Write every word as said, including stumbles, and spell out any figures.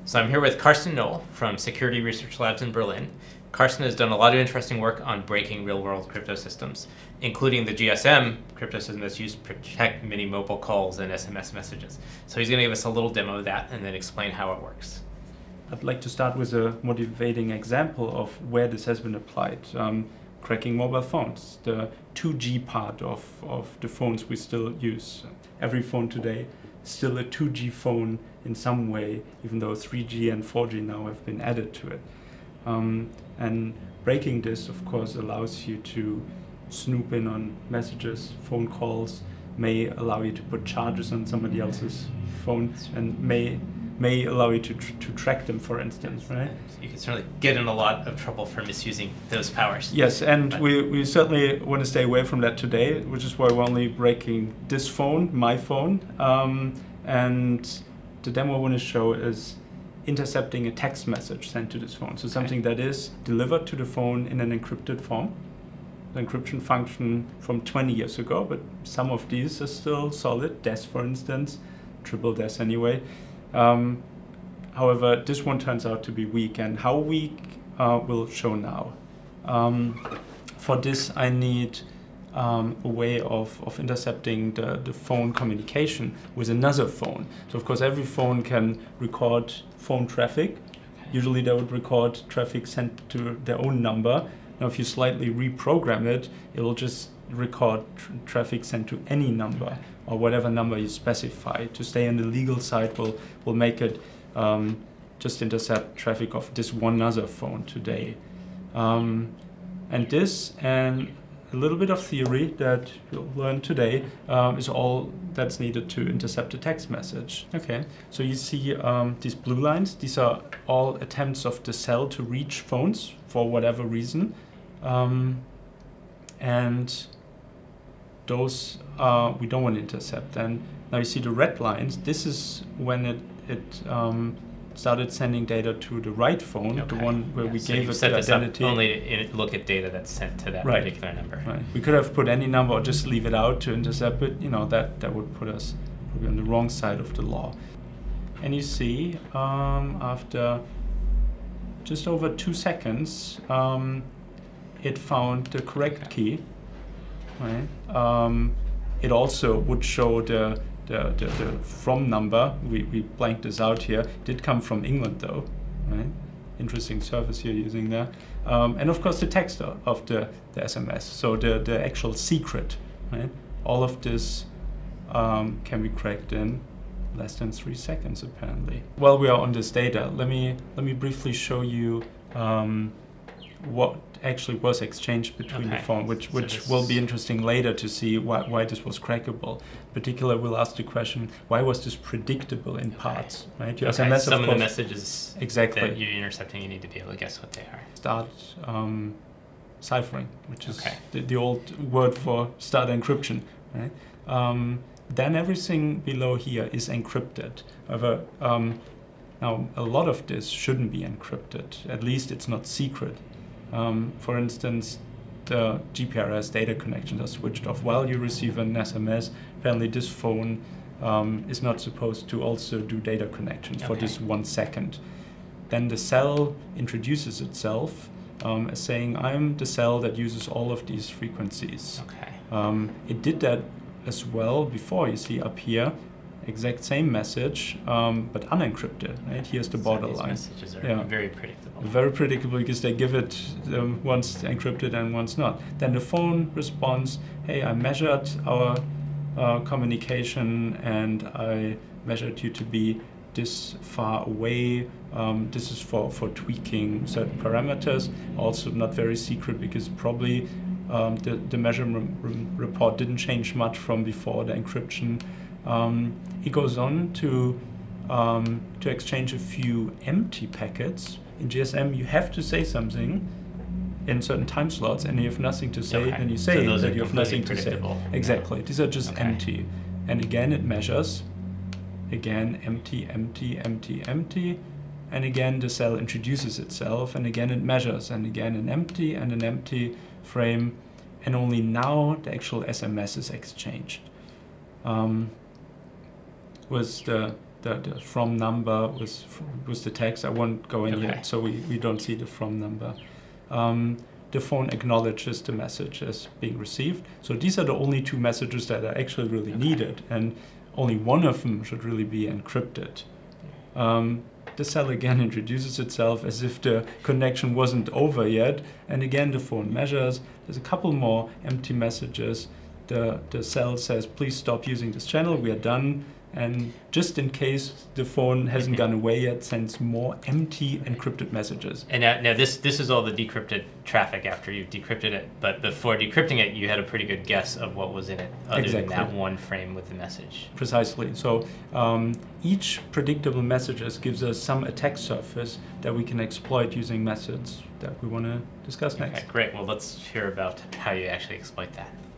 So I'm here with Carsten Knoll from Security Research Labs in Berlin. Carsten has done a lot of interesting work on breaking real-world crypto systems, including the G S M crypto system that's used to protect many mobile calls and S M S messages. So he's going to give us a little demo of that and then explain how it works. I'd like to start with a motivating example of where this has been applied. Um, cracking mobile phones, the two G part of, of the phones we still use. Every phone today is still a two G phone in some way, even though three G and four G now have been added to it. Um, and breaking this, of course, allows you to snoop in on messages, phone calls, may allow you to put charges on somebody else's phone, and may may allow you to tr to track them, for instance, right? You can certainly get in a lot of trouble for misusing those powers. Yes, and we, we certainly want to stay away from that today, which is why we're only breaking this phone, my phone. Um, and the demo I want to show is intercepting a text message sent to this phone. So something that is delivered to the phone in an encrypted form. The encryption function from twenty years ago, but some of these are still solid. D E S, for instance, triple D E S anyway. Um, however, this one turns out to be weak, and how weak uh, we'll show now. Um, for this, I need um, a way of, of intercepting the, the phone communication with another phone. So of course, every phone can record phone traffic. Usually they would record traffic sent to their own number. Now if you slightly reprogram it, it will just record tr traffic sent to any number or whatever number you specify. To stay on the legal side, we'll, we'll make it um, just intercept traffic of this one other phone today. Um, and this and a little bit of theory that you'll learn today um, is all that's needed to intercept a text message. Okay, so you see um, these blue lines. These are all attempts of the cell to reach phones for whatever reason. Um, and those uh, we don't want to intercept. And now you see the red lines. This is when it, it um, started sending data to the right phone, okay. The one where yeah, we so gave it the identity. Only to look at data that's sent to that right. particular number. Right. We could have put any number or just leave it out to intercept it. You know, that, that would put us probably on the wrong side of the law. And you see, um, after just over two seconds, um, it found the correct key. Right. Um, it also would show the The, the, the from number. We, we blanked this out here. It did come from England though, right? Interesting service you're using there. Um, and of course the text of the, the S M S, so the, the actual secret, right? All of this um, can be cracked in less than three seconds apparently. While we are on this data, let me, let me briefly show you um, what actually was exchanged between okay. the phone, which which so will be interesting later to see why, why this was crackable. In particular, we'll ask the question, why was this predictable in parts, okay. right? Your okay. S M S, Some of, of course, the messages exactly. that you're intercepting, you need to be able to guess what they are. Start um, ciphering, which is okay. the, the old word for start encryption, right? Um, then everything below here is encrypted. However, um, now a lot of this shouldn't be encrypted. At least it's not secret. Um, for instance, the G P R S data connections are switched off while you receive an S M S. Apparently this phone um, is not supposed to also do data connections okay. for this one second. Then the cell introduces itself um, as saying, I'm the cell that uses all of these frequencies. Okay. Um, it did that as well before, you see up here. Exact same message, um, but unencrypted. Right? Here's the borderline. So these messages are yeah. very predictable. Very predictable because they give it um, once encrypted and once not. Then the phone responds, hey, I measured our uh, communication and I measured you to be this far away. Um, this is for, for tweaking certain parameters. Also not very secret because probably um, the, the measurement report didn't change much from before the encryption. Um, he goes on to um, to exchange a few empty packets. In G S M, you have to say something in certain time slots, and you have nothing to say, okay. and you say so that you have nothing to say. Exactly. These are just okay. empty. And again, it measures. Again, empty, empty, empty, empty. And again, the cell introduces itself, and again, it measures. And again, an empty and an empty frame. And only now the actual S M S is exchanged. Um, was the the, the from number was was the text. I won't go in Okay. yet, so we, we don't see the from number. Um, the phone acknowledges the message as being received. So these are the only two messages that are actually really Okay. needed, and only one of them should really be encrypted. Um, the cell again introduces itself as if the connection wasn't over yet, and again the phone measures. There's a couple more empty messages. The, the cell says, please stop using this channel, we are done. And just in case the phone hasn't gone away yet, sends more empty encrypted messages. And now, now this this is all the decrypted traffic after you've decrypted it. But before decrypting it, you had a pretty good guess of what was in it, other Exactly. than that one frame with the message. Precisely. So um, each predictable messages gives us some attack surface that we can exploit using methods that we want to discuss next. Okay, great. Well, let's hear about how you actually exploit that.